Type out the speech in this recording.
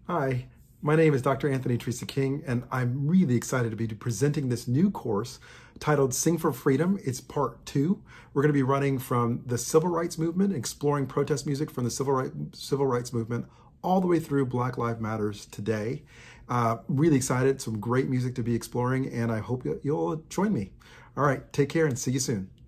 Hi, my name is Dr. Anthony Trecek-King, and I'm really excited to be presenting this new course titled Sing for Freedom. It's part 2. We're going to be running from the civil rights movement, exploring protest music from the civil rights movement, all the way through Black Lives Matters today. Really excited, some great music to be exploring, and I hope you'll join me. All right, take care and see you soon.